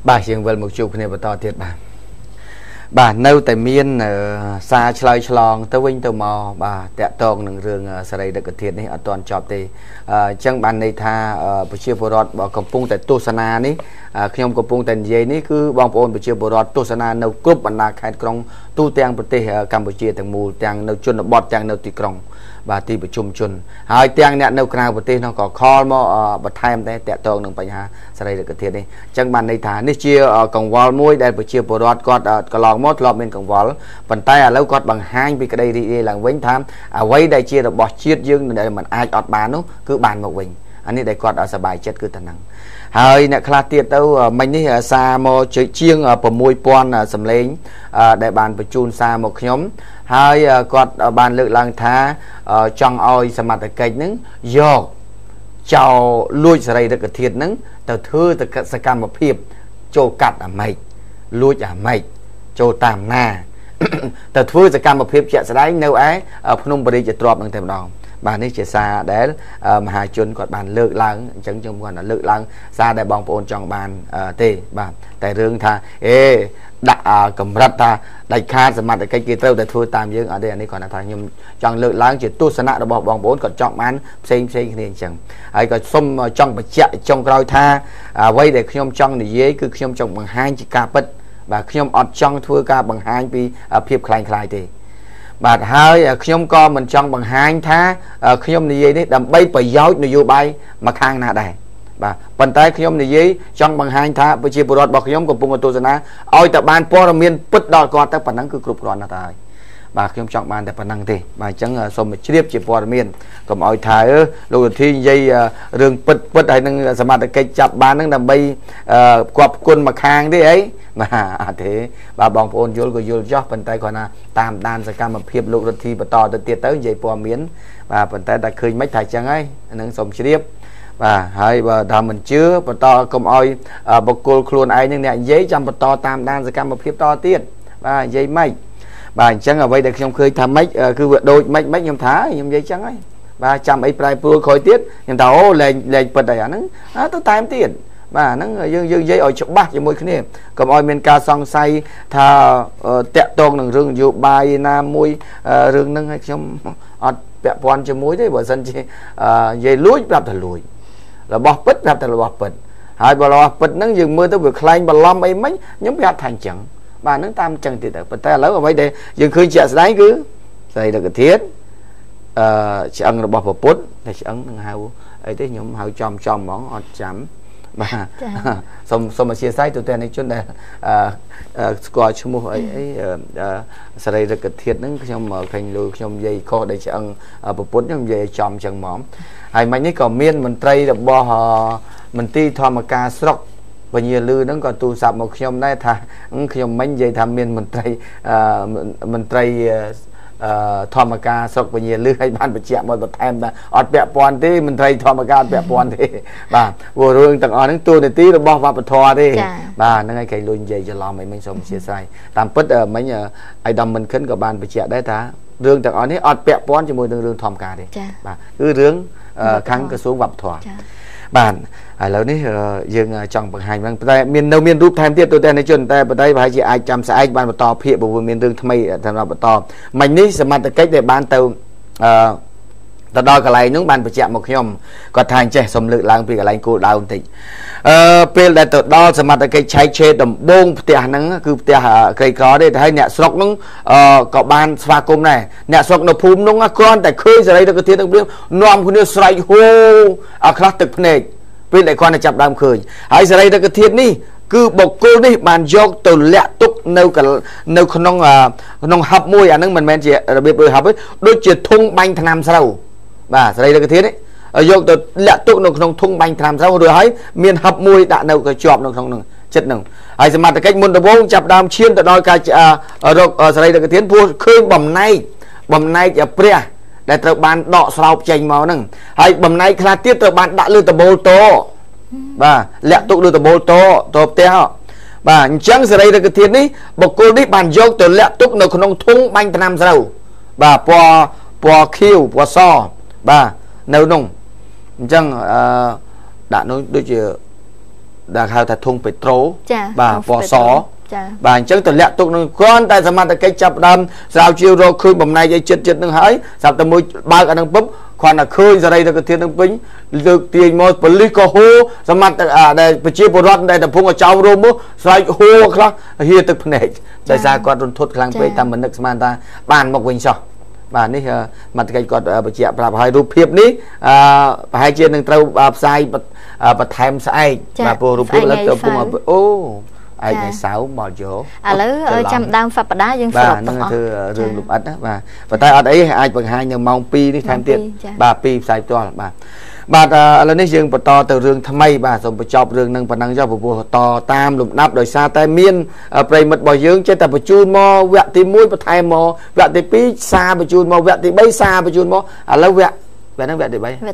bà riêng về một chục này to thiệt bà nâu tại miền xa chơi chlong tới vinh tới mò bà tẹt tông nương rừng sài được thiệt này ở toàn chọp thì chẳng ban này tha chia bồ đọt bỏ cầm pung tại Tosana ní khi ông cầm pung tại dây ní cứ bong ôn chia bồ đọt Tosana nâu cướp bản là khai trong tu tang bờ tây Campuchia tang mù tang nâu chun bọt tang nâu tì krong bà ti bờ chum chun hai tang nè nâu cào bờ tây nó có kho mò bờ thay em đây tẹt tông nương bánh ha sài được thiệt này chẳng ban này tha ní chia còng wall muối đây bờ chia bồ đọt có lòng mót lọp bên còng wall bàn tay lâu cọt bằng hai vì cái đây đi là vĩnh tham quay đây chia được bọt chiết dương để mình ai ọt bàn nó cứ bàn một mình anh ấy đây cọt ở sờ bài chết cứ thần năng hơi nè khai tiệt đâu mình đi xa mò chơi chiêng ở bờ môi pon sầm lên để bàn bờ chun xa một nhóm hai cọt bàn lự lang thá trong oi sầm mặt cây nứng giò chào lui sợi được cái thiệt nứng từ thư từ cái sạc cam một hiệp châu cắt à mày lui à mày châu tam na từ thư sạc cam một hiệp chạy sải nâu ấy phun bờ đi chạy trọp bằng thềm đòn bà này chỉ xa để mà hai chun còn bàn lự lang chẳng chung còn là lự lang xa để bong ôn trong bàn tê bà tại rương tha đã cầm rập tha đại kha sầm mặt cái kia trâu để thua tam dương ở đây anh ấy còn là thằng nhưng chọn lự lang chỉ tu sana được bong bốn còn chọn bán xem này chẳng ấy còn xông trong bạch chạy trong rau tha quay để khi ông trong thì dễ cứ khi ông trong bằng hai chỉ cà bứt và khi ông ọt trong thua ca bằng hai vì phiệp khai khai thì bà hơi khi ông co mình trong bằng hai thá khi ông này đấy đầm bay phải giáo nó vô bay mà khang nà đây bà bàn tay khi ông này dưới trong bằng hai thá với chia bột bọc khi ông của bung tô sana oi tập ban po miên put đo con tới phần năng cứ cục còn là tài bà khi ông chọn ban để phần năng thì bà chẳng xôm một chiếc chia po miên còn oi thái lúc thi dây rừng put hay năng sắm mặt cái chập ban năng đầm bay quặp quân mà khang đấy ấy mà thế bà bong ôn vô của vô cho bàn tay còn là tam đan sẽ cam mà phiệp lục thi và to từ tiệt tới dây po miến và bàn tay đã khơi mấy thải chẳng ấy năng xôm chiếc và hai bà thầm mình chưa và to công oi bọc cô luôn ai nhưng nè giấy trong và to tam đan sẽ cam một phiếp to tiết và giấy mây bà chẳng ở đây được trong khơi tham mấy cứ vượt đôi mấy mấy nhom thá nhom giấy trắng ấy và trăm ấy prai pua khói tiết nhom tháo lên lên bật đầy nó tôi tam tiền và nó dương giấy ở chỗ bạc cho mỗi cái này cầm oi men ca song say tha tẹt tôn đường rừng dụ bài nam mui rừng nâng hay trong bẹ quan cho muối đấy bởi dân chi dây lúi gặp thật lùi là bọt bít gặp thật là bọt bít hai bà lò bít nó dừng mưa tới việc khai bà lom ấy mấy nhóm gặp thành chẳng bà nó tam chẳng thì bật tay lớn ở đây để dừng khơi chạy đấy cứ đây là cái thiết chị ăn là bọt bọt bút thì chị ăn hào ấy thế nhóm hào trong món ọt chấm bà xong mà chia sẻ tụi tên này chút này coi cho mua ấy sau đây là cái thiệt nó trong mở thành lùi trong dây kho để chị ăn bột bún trong dây chòm chẳng mỏm hay mấy cái còn miên mình tây được bo họ mình ti thoa mà ca sọc và nhiều lư nó còn tu sạp một trong đây thà khi mấy dây tham miên mình tây thoa mà ca sọc và nhiều lư hay ban bị chẹm một thêm là ọt bẹ pon thế mình thấy thoa mà ca bẹ pon thế bà vừa rồi tặng ở những tu này tí là bo vào bật thoa đi bà nó ngay cái luôn dây cho lo mình xong chia sẻ tạm bớt ở mấy nhà ai đâm mình khấn của ban bị chẹm đấy ta rương tặng ởนี้ọt bẹ pon cho môi rương thoa ca đi bà cứ rương kháng cái xuống vập thoa bạn lâu ní dương trong bằng hai bằng miền đâu miền rút thêm tiếp tôi tên này chuẩn tay vào đây và hai chị ai chăm sẽ anh ban to phía bộ miền rừng thay thành ra to mình ní sẽ mang cách để ban tàu ta đo cái này nước ban phải chạm một nhom còn thành trẻ sầm lự lang vì cái này cô đào tỉnhពេលដែលទៅដល់សមត្ថកិច្ចឆែកឆេរដំបងផ្ទះហ្នឹងគឺផ្ទះក្រីក្រទេហើយអ្នកស្រុកហ្នឹងក៏បានស្វាគមន៍ដែរអ្នកស្រុកនៅភូមិហ្នឹងគ្រាន់តែឃើញសេរីទឹកធាតុនឹងព្រាមនាំគ្នាស្រែកហូខ្លះទឹកភ្នែកពេលដែលគាត់ចាប់ដើមឃើញហើយសេរីទឹកធាតុនេះគឺបុគ្គលនេះបានយកទៅលាក់ទុកនៅក្នុងហឹបមួយអាហ្នឹងមិនមែនជារបៀបដូចហឹបទេដូចជាធុងបាញ់ថ្នាំស្រូវបាទសេរីទឹកធាតុនេះយកទៅលាក់ទុកនៅក្នុងធុងបាញ់ថ្នាំស្រូវរួចហើយមានហឹបមួយដាក់នៅក៏ជាប់នៅក្នុងនឹងចិត្តនឹងហើយសមត្ថកិច្ចមុនដំបូងចាប់ដើមឈានទៅដល់ការរកសេរីទឹកធាតុព្រោះឃើញបំណែកព្រះដែលត្រូវបានដកស្រោបចេញមកហ្នឹងហើយបំណែកខ្លះទៀតត្រូវបានដាក់លើតបូលតបាទលាក់ទុកលើតបូលតផ្ទះបាទអញ្ចឹងសេរីទឹកធាតុនេះបុគ្គលនេះបានយកទៅលាក់ទុកនៅក្នុងធុងបាញ់ថ្នាំស្រូវបាទពណ៌ខៀវពណ៌សបាទនៅនោះអញ្ចឹងដាក់នោះដូចជា đã khai thật thùng petro bà vỏ xó bà anh chẳng tự lẹ tục nâng con tại sao mà cái chập đâm sao chiều rồi khơi bầm này dây chết chết nâng hái sao ta mới ba cái nâng búp khoan là khơi ra đây là cái thiên nâng bính được tiền một phần lý có hô sao mà đây chia bộ rót đây là phung ở trong rồi mú sao hô khá hiền thực này tại sao con run thốt khlang bê tâm mình được mà ta bàn một quỳnh sao bà ní mặt cái con bà chị bà hai rụp hiệp ní hai chia nâng trâu sai bà thèm sai bà bộ rụp hiệp là tờ phung ở ô ai ngày 6 mò chỗ ở trong đam phật đá dân bà nó thưa rừng lục ất và tại ở đấy ai bằng hai nhưng mong pi đi tham tiền bà pi sai to là bà là nơi rừng bờ to từ rừng tham mây bà xong bờ chọc rừng nâng bờ năng do bờ to tam lục nắp đời xa tay miên bầy mật bò dương chơi tập bờ chun mò vẹt thì mũi bờ thay mò vẹt thì pi xa bờ chun mò vẹt thì bay xa bờ chun mò lâu vẹt vẹt năng vẹt thì bay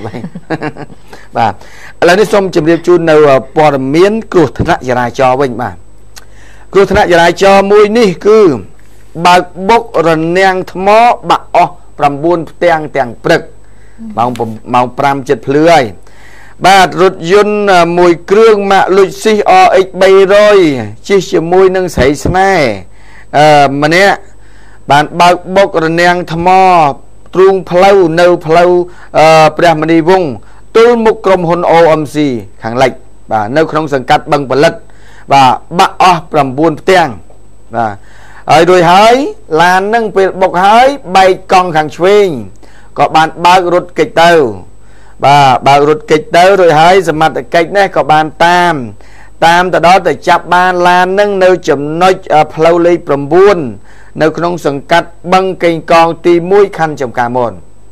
bà là nơi xong chìm điệp chun nào bò miên cột thật ra cho mình bà cứ thế này lại cho mùi ní cứ bà bốc rồi nang thmó bà pram buôn teng teng prực mong pram chật lưới bà rụt dun mùi krương mà lụt xí x bay rồi chỉ chỉ mùi nâng sấy này mà nè bạn bà bốc rồi nang thmó trung phlâu nâu phlâu pram đi vùng tôi một cầm hôn ô âm gì khẳng lệch bà nâu không sừng cắt bằng bật lật và bạ làm buôn tiền và rồi hỡi là nâng bọc hỡi bay con hàng xuyên có bạn ba rút kịch tàu và ba rút kịch tàu rồi hỡi giờ mặt kịch này có bạn tam từ đó từ chập ban là nâng nơi chấm nói flow ly làm buôn nơi không sừng cắt băng kênh con ti mũi khăn chồng cả mồn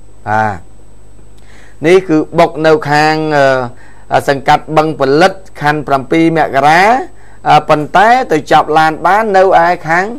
ní cứ bọc nâu khang sừng cắt băng phần lất khăn làm pi mẹ gà phần té từ chọc làn bán nâu ai kháng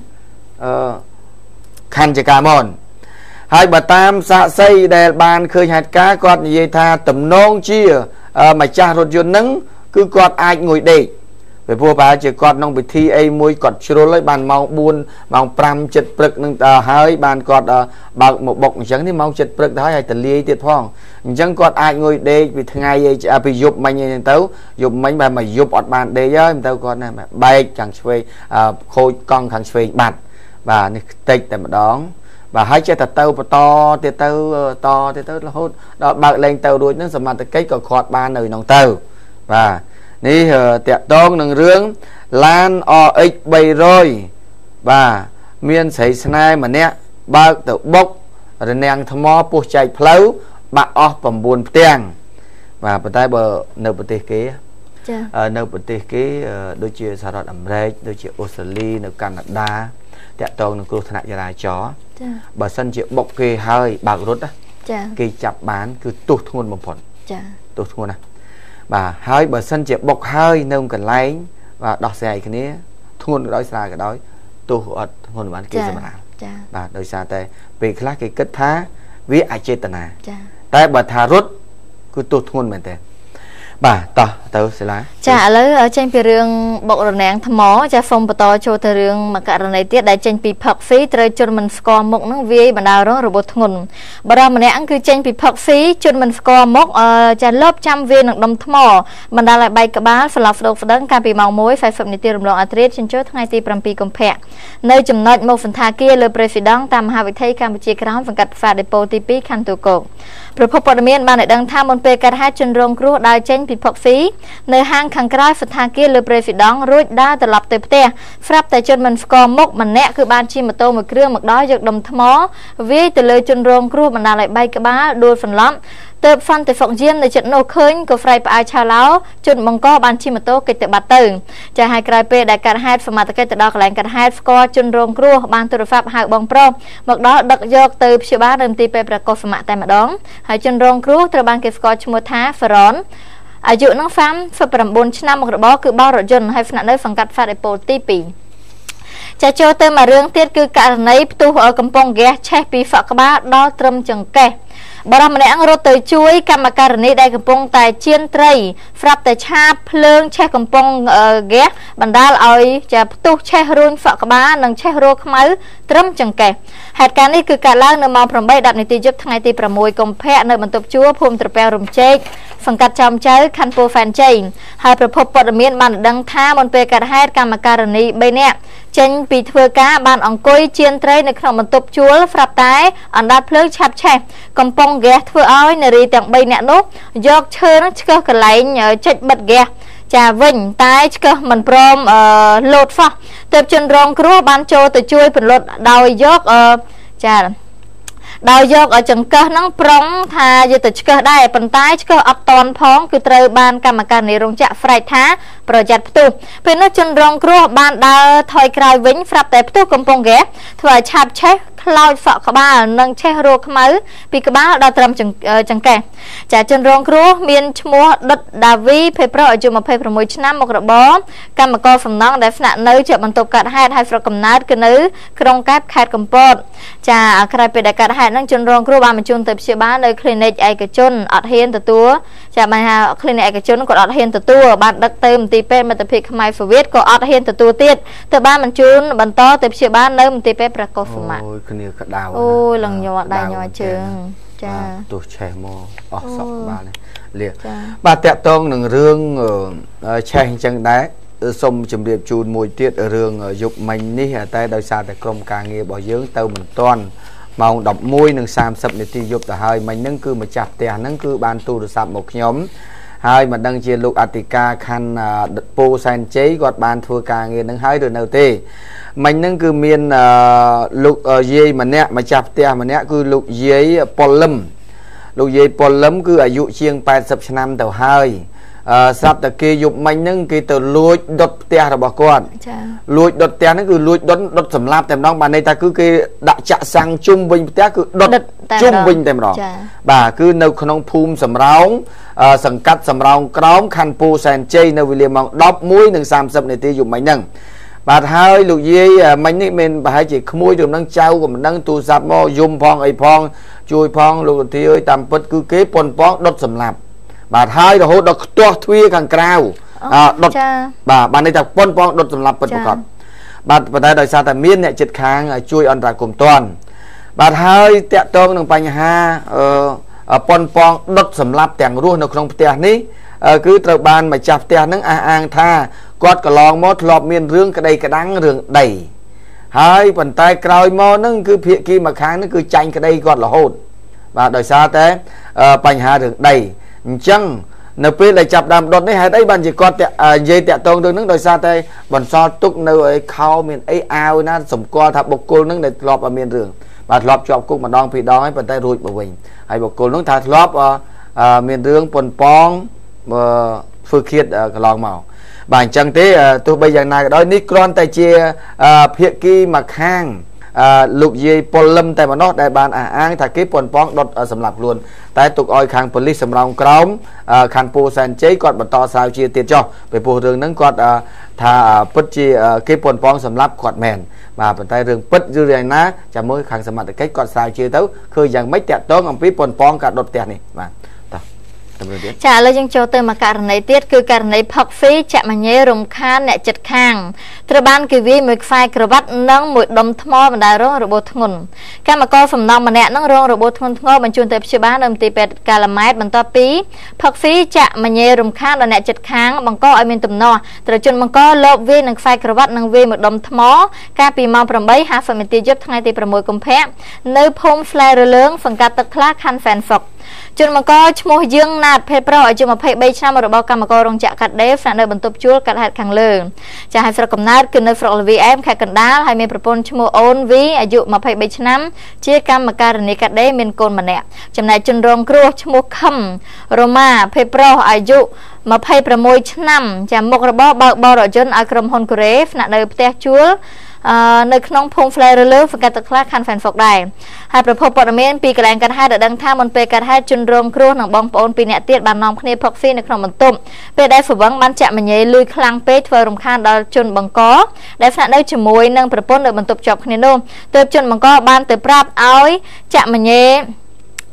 khăn cho cả môn hai bà tam xạ xây để bàn khơi hạt cá con gì tha tầm nông chia mà cha rốt dồn nắng cứ con ai ngồi để về vua bà chỉ con nông bị thi ai môi cọt chua lấy bàn màu buôn màu pram chật bực nâng hơi bàn cọt bạc một bọc chẳng thì màu chật bực đó hay tận ly tiệt phong chẳng con ai ngồi để vì thường ngày bị dục mình như tấu dục mình mà dục ọt bàn để với tao con này mà bay chẳng xuôi khôi con thằng xuôi bạt và tịch tại mà đón và hai chơi thật tao to thì tao là hốt đó bạc lên tao đuôi nó mà cái còn khọt ba nơi nòng tao và ní tiệt tôn nâng rương lan x bay rồi và miên xảy snai mà nè ba tự bốc rồi nang thầm mò pu chạy pháo bạ bằng buồn tiền và bên tay bờ nợ bờ tây kế nợ bờ tây kế đôi chia sao đó ẩm rây đôi chia Australia nợ Canada tiệt tôn nâng cua thằng này là chó bờ sân chịu bốc kê hơi bạc rốt á kê chập bán cứ tụt nguồn một phần tụt nguồn này bà hơi bờ sân chịu bốc hơi nông cần lấy và đọt xe cái này thôn đói xa cái đói tu ở thôn bán kia mà bà đôi xa tê vì khác cái kết thá với ai chơi tận à tại bà thà rút cứ tụt thôn mình tê bà tao sẽ lá chả lấy ở trên phía rừng bộ rồi nén thầm mó cha phong to cho thời rừng mà cả này tiết đại trên bị phật phí trời cho mình score một nó vi bản nào đó rồi bộ thôn bà ra mà nén cứ trên bị phật phí cho mình score một cha lớp trăm viên được đồng thầm mó mình đã lại bay cả bá phải lọc được đấng cà bị màu muối phải phẩm này tiền đồng atlet trên chốt ngày ti pram pi công phẹ nơi chấm nói một phần thà kia le president tam hà vị thấy Campuchia cái phần cắt phạt depo tipi khăn tụ cột rồi phật bồ miên ban lại đăng tham một pe cắt hai chân rong cua đại trên bị phật phí nơi hang khang cái phần thà kia le president rồi đã từ lập từ te frap tại chân mình score mốc mình nẹtคือban chi mà tô mộtเครื่องmột đó giật đồng thấm mó với từเลยchân rong cua mình lại bay cái bá đôi phần lắm từ phần từ phật diên từ trận nô khơi của fray phải chào láo chân mong co ban chi mà tô cái từ bát từ cha hai cái pe đại cả hai phần mà cái từ đó lại cả hai score chân rong cua ban từ pháp hai bong pro một đó đặt giật từ phía bá đầm ti peประกอบphần mà tại mà đón hai chân rong cua từ ban cái score chung một thá phở rónอายุน้องฟ้าฝรั่งบนชนะมกระบอกคือบ้ารถยนต์ให้ฝรั่งได้ฟังกัดฟาดไอโปตีปีจะโจเติมมาเรื่องเทียดคือการในตู้หัวกำปองแกใช้ปีฝักบ้าดอตรมจังแกบารมีอังรถเตยช่วยกรรมการนี้ได้กำปองแต่เชียนไตรฟรับแต่ชาเพลิงใช้กำปองแกบรรดาเอาจะตู้ใช้รุ่นฝักบ้านังใช้โรคมือตรมจังแกเหตุการณ์นี้คือการล่างในมอพรมใบดับในตีจุดทั้งในตีประมวยกรมแพทย์ในบรรทุกชั่วภูมิตระเปรมเจกសង្កាត់ចំចៅខណ្ឌពោធិ៍សែនជ័យហើយប្រភពព័ត៌មានបានដឹងថាមុនពេលកើតហេតុកម្មការិនី3នាក់ចេញពីធ្វើការបានអង្គុយជៀនត្រីនៅក្នុងបន្ទប់ជួលស្រាប់តែអណ្ដាតភ្លើងឆាប់ឆេះកំពុងហ្គាសធ្វើឲ្យនារីទាំង3នាក់នោះយកឈើនឹងឆ្កឹះកន្លែងចេញបិទហ្គាសចាវិញតែឆ្កឹះមិនព្រមលោតសោះទើបជនរងគ្រោះបានចូលទៅជួយពន្លត់ដោយយកដោយយកចង្កឹះហ្នឹងប្រុងថាយកទៅឆ្កឹះដែរប៉ុន្តែឆ្កឹះអត់តន់ផងគឺត្រូវបានកម្មការនៃរោងចក្រស្រែកថាប្រយ័ត្នផ្ទុះពេលនោះជនរងគ្រោះបានដើរថយក្រោយវិញស្រាប់តែផ្ទុះកំពុងហ្គាសធ្វើឲ្យឆាប់ឆេះខ្លោចសក់ក្បាលនិងឆេះរោខ្មៅពីក្បាលដល់ត្រឹមចង្កេះចាជនរងគ្រោះមានឈ្មោះដុតដាវីភេប្រុសអាយុ26ឆ្នាំមុខរបរកម្មករសំណង់ដែលស្នាក់នៅជាបន្ទប់កាត់ហេតុហើយស្រុកកំណើតគឺនៅក្រុងកែបខេត្តកំពតចាក្រោយពេលដែលកាត់ហេតុហ្នឹងជនរងគ្រោះបានបញ្ជូនទៅព្យាបាលនៅ clinic ឯកជនអត់ហ៊ានទទួលចាបានថា clinic ឯកជនគាត់អត់ហ៊ានទទួលបានដឹកទៅមន្ទីរពេទ្យមិត្តភាពខ្មែរសូវៀតក៏អត់ហ៊ានទទួលទៀតទៅបានបញ្ជូនបន្តទៅព្យាបាលនៅមន្ទីរពេទ្យព្រះកុសុមៈគ្នាក្តៅអូយឡើងញ័រដៃញ័រជើងចាទោះឆេះមកអស់សក់ក្បាលនេះលាបាទតាក់ទងនឹងរឿងឆេះអញ្ចឹងដែរសូមជម្រាបជូនមួយទៀតរឿងយប់មិញនេះតែដោយសារតែក្រុមការងាររបស់យើងទៅមិនទាន់ម៉ោង 11:30 នាទីយប់ទៅហើយមិញហ្នឹងគឺម្ចាស់ផ្ទះហ្នឹងគឺបានទូរស័ព្ទមកខ្ញុំហើយមិនដឹងជាលោកអធិការខណ្ឌពោធិ៍សែនជ័យគាត់បានធ្វើការងារហ្នឹងហើយឬនៅទេមិញហ្នឹងគឺមានលោកយាយម្នាក់ម្ចាស់ផ្ទះម្នាក់គឺលោកយាយប៉ុលលឹមលោកយាយប៉ុលលឹមគឺអាយុជាង80ឆ្នាំទៅហើយស្រាប់តែគេយប់មិញហ្នឹងគេទៅលួចដុតផ្ទះរបស់គាត់ចាលួចដុតផ្ទះហ្នឹងគឺលួចដុតសម្លាប់តែម្ដងបានន័យថាគឺគេដាក់ចាក់សាំងជុំវិញផ្ទះគឺដុតជុំវិញតែម្ដងបាទគឺនៅក្នុងភូមិសំរោងសង្កាត់សំរោងក្រោមខណ្ឌពោធិ៍សែនជ័យនៅវេលាម៉ោង 11:30 នាទីយប់មិញហ្នឹងបាទហើយលោកយាយមិញនេះមានប្រហែលជាក្មួយឬនឹងចៅក៏មិនដឹងទូរស័ព្ទមកយំផងអីផងជួយផងលោកឧទ្ធាអើយតាមពិតគឺគេប៉ុនប៉ងដុតសម្លាប់បាទហើយរហូតដល់ខ្ទាស់ទ្វារខាងក្រៅដុតបាទបានន័យថាប៉ុនប៉ងដុតសម្លាប់ពិតប្រាកដបាទប៉ុន្តែដោយសារតែមានអ្នកចិត្តខាងជួយអន្តរាគមន៍តាន់បាទហើយតាក់ទងនឹងបញ្ហាប៉ុនប៉ងដុតសម្លាប់ទាំងរស់នៅក្នុងផ្ទះនេះគឺត្រូវបានម្ចាស់ផ្ទះហ្នឹងអះអាងថាគាត់កន្លងមកធ្លាប់មានរឿងក្តីក្តាំងរឿងដីហើយប៉ុន្តែក្រោយមកហ្នឹងគឺភាគីម្ខាងហ្នឹងគឺចាញ់ក្តីគាត់រហូតបាទដោយសារតែបញ្ហារឿងដីអញ្ចឹងនៅពេលដែលចាប់ដើមដុតនេះហេតុអីបានជាគាត់និយាយតាក់ទងរឿងហ្នឹងដោយសារតែបន្សល់ទុកនៅឯខោមានអីអាវណាសម្គាល់ថាបុគ្គលហ្នឹងដែលធ្លាប់មានរឿងបាទធ្លាប់ជាប់គុកម្ដងពីរដងហើយប៉ុន្តែរួចមកវិញហើយបុគ្គលហ្នឹងថាធ្លាប់មានរឿងប៉ុនប៉ងធ្វើឃាតកន្លងមកបាទអញ្ចឹងទេទោះបីយ៉ាងណាក៏ដោយនេះគ្រាន់តែជាភាគីមួយខាងលោកយាយប៉ុលលឹមតែម្ដងដែលបានអះអាងថាគេប៉ុនប៉ងដុតសម្លាប់ខ្លួនតែទុកឲ្យខាងប៉ូលីសសំរោងក្រោមខណ្ឌពោធិ៍សែនជ័យគាត់បន្តស្រាវជ្រាវទៀតចុះពីព្រោះរឿងហ្នឹងគាត់ថាពិតជាគេប៉ុនប៉ងសម្លាប់គាត់មែនបាទប៉ុន្តែរឿងពិតឬយ៉ាងណាចាំមើលខាងសមត្ថកិច្ចគាត់ស្រាវជ្រាវទៅឃើញយ៉ាងម៉េចតាក់ទងអំពីប៉ុនប៉ងការដុតផ្ទះនេះបាទចាឥឡូវយើងចូលទៅមកករណីទៀតគឺករណីផឹកហ្វីចាក់មញ៉េរំខានអ្នកចិត្តខាងត្រូវបានគេវាយមួយខ្សែក្រវ៉ាត់និងមួយដុំថ្មបណ្ដាលរងរបួសធ្ងន់កម្មករសំណង់ម្នាក់នឹងរងរបួសធ្ងន់ធ្ងរបញ្ជូនទៅព្យាបាលនៅមន្ទីរពេទ្យកាឡាម៉ែតបន្ទាប់ពីផឹកហ្វីចាក់មញ៉េរំខានដល់អ្នកចិត្តខាងបង្កឲ្យមានទំនាស់ត្រូវជនបង្កលបវាយនឹងខ្សែក្រវ៉ាត់និងវាយមួយដុំថ្មកាលពីម៉ោង 8:50 នាទីយប់ថ្ងៃទី 6 កុម្ភៈនៅភូមិស្លែរលើងសង្កាត់ទឹកថ្លាខណ្ឌហ្វែនហ្វុកជនបង្កឈ្មោះយើងណាតភេទប្រុសអាយុ23ឆ្នាំរបស់កម្មកររោងចក្រកាត់ដេរស្នាក់នៅបន្ទប់ជួលកាត់ហេតុខាងលើចាហើយស្រុកកំណើតគឺនៅស្រុកលវីអែមខេត្តកណ្ដាលហើយមានប្រពន្ធឈ្មោះអូនវីអាយុ23ឆ្នាំជាកម្មការិនីកាត់ដេរមានកូនម្នាក់ចំណែកជនរងគ្រោះឈ្មោះខឹមរ៉ូម៉ាភេទប្រុសអាយុ26ឆ្នាំចាមុខរបរបើកបររថយន្តឲ្យក្រុមហ៊ុនកូរ៉េស្នាក់នៅផ្ទះជួលនៅក្នុងភូមិ Flare លើសង្កាត់ទឹកថ្លាខណ្ឌហ្វែនហ្វុកដែរហើយប្រភពព័ត៌មានពីកន្លែងកាត់ហេតុដឹងថាមុនពេលកាត់ហេតុជនរងគ្រោះនិងបងប្អូន2នាក់ទៀតបាននាំគ្នាផឹកហ្វីនៅក្នុងបន្ទប់ពេលដែលស្វឹងបានចាក់មញ៉េលុយខ្លាំងពេកធ្វើរំខានដល់ជនបង្កដែលស្នាក់នៅជាមួយនឹងប្រពន្ធនៅបន្ទប់ជាប់គ្នានោះទើបជនបង្កបានទៅប្រាប់ឲ្យចាក់មញ៉េ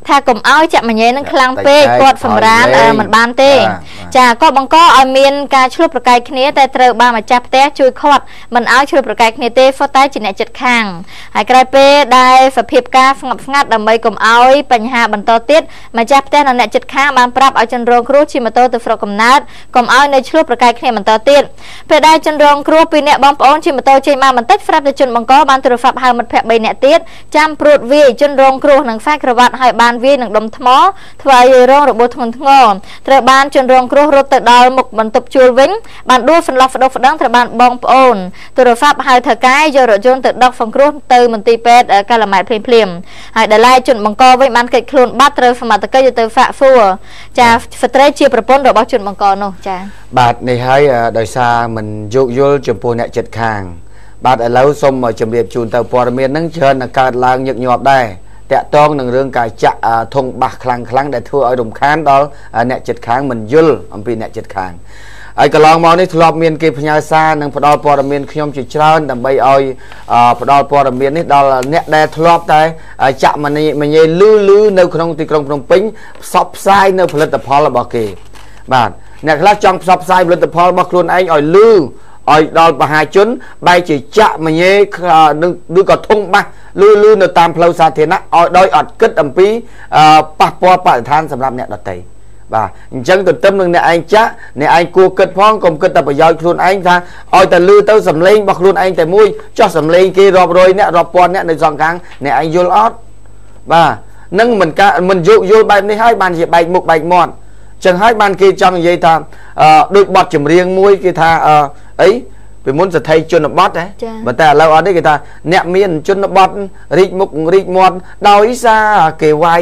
ថាកុំឲ្យចាក់មញ៉េនឹងខ្លាំងពេកគាត់សម្រានមិនបានទេចាក៏បង្កឲ្យមានការឆ្លុះប្រកែកគ្នាតែត្រូវបានម្ចាស់ផ្ទះជួយខាត់មិនឲ្យឆ្លុះប្រកែកគ្នាទេហ្វតែជាអ្នកចិត្តខាងហើយក្រោយពេលដែលសភាពការស្ងប់ស្ងាត់ដើម្បីកុំឲ្យបញ្ហាបន្តទៀតម្ចាស់ផ្ទះនិងអ្នកចិត្តខាងបានប្រាប់ឲ្យជនរងគ្រោះជិះម៉ូតូទៅស្រុកកំណើតកុំឲ្យនៅឆ្លុះប្រកែកគ្នាបន្តទៀតពេលដែលជនរងគ្រោះពីអ្នកបងប្អូនជិះម៉ូតូចេញមកបន្តិចស្រាប់តែជនបង្កបានទូរស័ព្ទហៅមិត្តភ័ក្តិ3នាក់ទៀតចាំព្រួតវាយជនរងគ្រោះនឹងខ្សែក្រវ៉ាត់ឲ្យបានវាយនឹងដុំថ្មធ្វើឲ្យរងរបួសធ្ងន់ធ្ងរត្រូវបានជនរងគ្រោះរត់ទៅដល់មុខបន្ទប់ជួលវិញបានដួលសន្លប់ស្ដុកស្ដង្ត្រូវបានបងប្អូនទូរស័ព្ទហៅថៅកែយករថយន្តទៅដឹកសង្គ្រោះទៅមន្ទីរពេទ្យកាឡាម៉ែតភ្លាមហើយដែលឡែកជនបង្កវិញបានកិច្ចខ្លួនបាត់ត្រូវសមត្ថកិច្ចទៅហ្វាក់ហ្វួរចាស្ត្រីជាប្រពន្ធរបស់ជនបង្កនោះចាបាទនេះហើយដោយសារមិនយោគយល់ចំពោះអ្នកចិត្តខាងបាទឥឡូវសូមជម្រាបជូនទៅព័ត៌មានហ្នឹងច្រើនតែកើតឡើងញឹកញាប់ដែរតាក់ទងនឹងរឿងការចាក់ធុងបាសខ្លាំងដែលធ្វើឲ្យរំខានដល់អ្នកចិត្តខាងមិនយល់អំពីអ្នកចិត្តខាងហើយកន្លងមកនេះធ្លាប់មានគេផ្ញើសារនិងផ្ដល់ព័ត៌មានខ្ញុំជាច្រើនដើម្បីឲ្យផ្ដល់ព័ត៌មាននេះដល់អ្នកដែលធ្លាប់តែចាក់មញ៉េលឺនៅក្នុងទីក្រុងភ្នំពេញផ្សព្វផ្សាយនៅផលិតផលរបស់គេបាទអ្នកខ្លះចង់ផ្សព្វផ្សាយផលិតផលរបស់ខ្លួនឯងឲ្យលឺឲ្យដល់មហាជនបែរជាចាក់មញ៉េឬក៏ធុងបាសលឺនៅតាមផ្លូវសាធារណៈឲ្យដោយអត់គិតអំពីប៉ះពាល់បរិស្ថានសម្រាប់អ្នកដទៃបាទអញ្ចឹងទន្ទឹមនឹងអ្នកឯងចាក់អ្នកឯងគួរគិតផងកុំគិតតែប្រយោជន៍ខ្លួនឯងថាឲ្យតែលឺទៅសំឡេងរបស់ខ្លួនឯងតែមួយចោះសំឡេងគេរាប់រយអ្នករាប់ពាន់អ្នកនៅសងខាងអ្នកឯងយល់អត់បាទនឹងមិនយោគយល់បែបនេះហើយបានជាបែកមុខបែកមាត់ចឹងហើយបានគេចង់និយាយថាដូចបទចម្រៀងមួយគេថាអីពីមុនសទ្ធិជនបទហ៎ប៉ុន្តែឥឡូវអត់ទេគេថាអ្នកមានជនបទរីកមុខរីកមាត់ដោយសារគេវាយ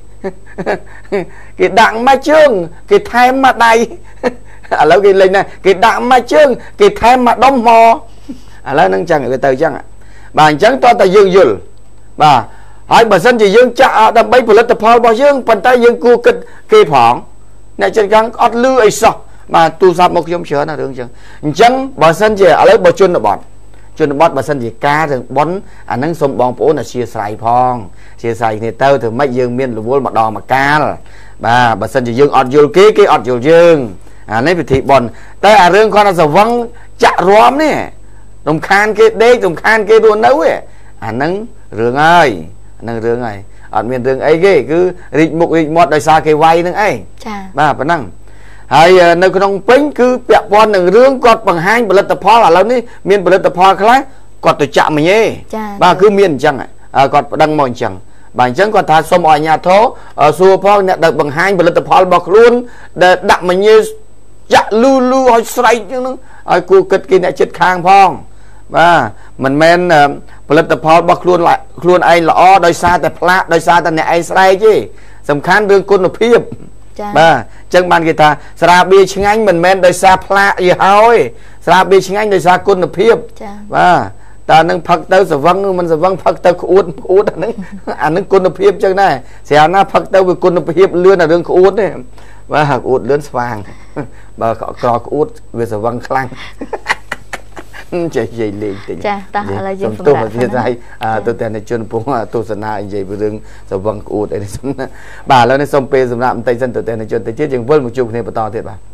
គេដាក់មកជើងគេថែមមកដៃឥឡូវគេលេងណាគេដាក់មកជើងគេថែមមកដុំមកឥឡូវហ្នឹងចឹងវាទៅចឹងបាទអញ្ចឹងតើតើយើងយល់បាទហើយបើសិនជាយើងចាក់ដើម្បីផលិតផលរបស់យើងប៉ុន្តែយើងគួរគិតគេផងអ្នកចិត្តខាងអត់លឺអីសោះបាទទូរស័ព្ទមកខ្ញុំច្រើនណារឿងចឹងអញ្ចឹងបើសិនជាឥឡូវបើជនបទបើសិនជាការរឿងប៉ុនអានឹងសូមបងប្អូនអធិស្ឋានផងអធិស្ឋានគ្នាទៅធ្វើម៉េចយើងមានរវល់ម្ដងម្កាលបាទបើសិនជាយើងអត់យល់គេអត់យល់យើងអានេះពិធីប៉ុនតែអារឿងគាត់ថាសវឹងចាក់រំនេះរំខានគេដេករំខានគេរស់នៅអានឹងរឿងហើយអានឹងរឿងហើយអត់មានរឿងអីគេគឺរីកមុខរីកមាត់ដោយសារគេវាយនឹងឯងចាបាទប៉ុណ្ណឹងហើយនៅក្នុងពេញគឺពាក់ព័ន្ធនឹងរឿងគាត់បង្ហាញផលិតផលឥឡូវនេះមានផលិតផលខ្លះគាត់ទៅចាក់មញ៉េបាទគឺមានអញ្ចឹងគាត់ប្តឹងមកអញ្ចឹងបាទអញ្ចឹងគាត់ថាសូមឲ្យអាជ្ញាធរសួរផងអ្នកដែលបង្ហាញផលិតផលរបស់ខ្លួនដែលដាក់មញ៉េចាក់លឺឲ្យស្រែកអញ្ចឹងឲ្យគួរគិតគេអ្នកចិត្តខាងផងបាទមិនមែនផលិតផលរបស់ខ្លួនឯងល្អដោយសារតែផ្លាកដោយសារតែអ្នកឯងស្រែកទេសំខាន់រឿងគុណភាពបាទអញ្ចឹងបានគេថាស្រាបៀរឆ្ងាញ់មិនមែនដោយសារផ្លាកយីហើយស្រាបៀរឆ្ងាញ់ដោយសារគុណភាពបាទតើនឹងផឹកទៅសវឹងមិនសវឹងផឹកទៅក្អួតអានឹងគុណភាពអញ្ចឹងដែរស្រាប់ណាផឹកទៅវាគុណភាពលឿនអារឿងក្អួតទេបាទក្អួតលឿនស្វាងបើក្រក្អួតវាសវឹងខ្លាំងចេះនិយាយលេងតិចចាតោះឥឡូវយើងសម្រាប់ទៅតែអ្នកជនពងទស្សនានិយាយពីរឿងសវឹងក្អួតអីនេះបាទឥឡូវនេះសូមពេលសម្រាប់បន្តិចសិនទៅតែអ្នកជនតិចទៀតយើងវិលមកជួបគ្នាបន្តទៀតបាទ